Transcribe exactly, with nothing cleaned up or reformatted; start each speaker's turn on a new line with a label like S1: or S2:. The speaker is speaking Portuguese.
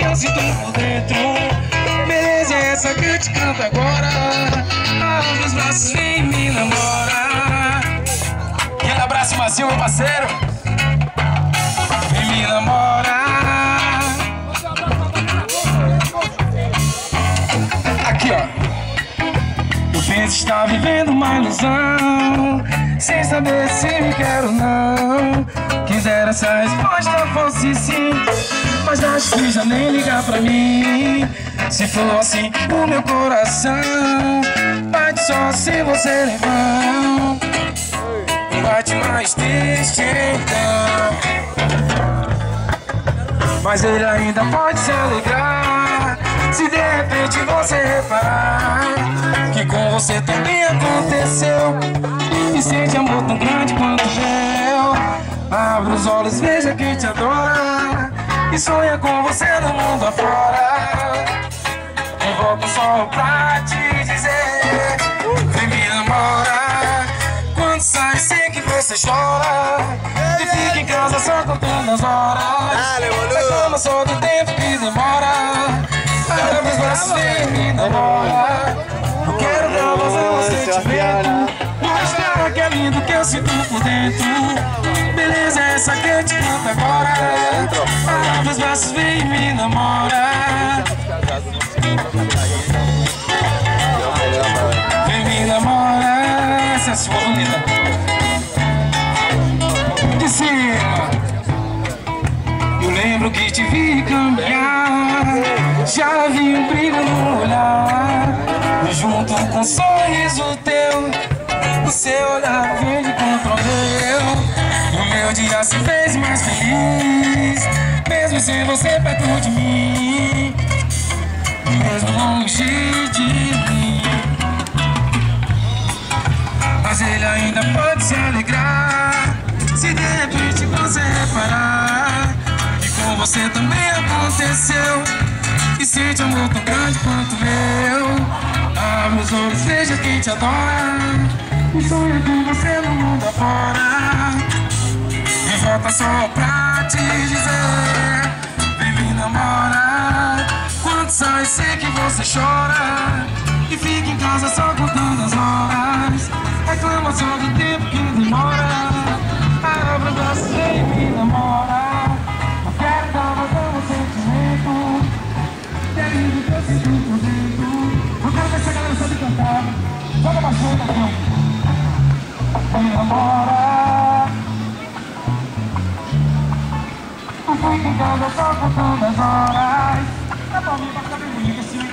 S1: eu sinto por dentro. Beleza é essa que eu te canto agora. Abre os braços, vem me namora. Aquele abraço macio, meu parceiro. Vem me namora. Aqui, ó. Eu penso estar vivendo uma ilusão, sem saber se me quero ou não. Quisera essa resposta fosse sim, mas acho que já nem ligar pra mim. Se for assim, o meu coração bate só se você levar. Bate mais triste então, mas ele ainda pode se alegrar se de repente você reparar que com você também aconteceu e sente amor tão grande quanto eu. Abre os olhos, veja quem te adora e sonha com você no mundo afora. Eu volto só pra te dizer, vem me namorar. Quando sai sei que você chora e fica em casa só contando as horas. Reclama só do tempo que demora. Abre os braços, vem me namora. Eu quero dar voz ao sentimento, mostrar que é lindo que eu sinto por dentro. Beleza é essa que eu te canto agora. Abre os braços, vem me namora. Vem me namora. Essa é a sua bonita. De cima. Eu lembro que te vi caminhar, já vi um brilho no olhar. Junto com um sorriso teu, o seu olhar verde contra o meu. O meu dia se fez mais feliz, mesmo sem você perto de mim, mesmo longe de mim. Mas ele ainda pode se alegrar se de repente você reparar que com você também aconteceu e sente amor tão grande quanto eu. Abre os olhos, veja quem te adora e sonha com você no mundo afora. E volta só pra te dizer, vem me namorar. Quando sai sei que você chora e fica em casa só contando as horas. Reclama só do tempo que demora. Abre o braço, vem me namora. Eu quero dar voz ao sentimento, que é lindo que eu sinto por dentro. Eu quero ver se a galera sabe cantar. Joga mais forte aqui. Me namora. Eu fico em casa só contando as horas. É bom, me basta bem bonito assim.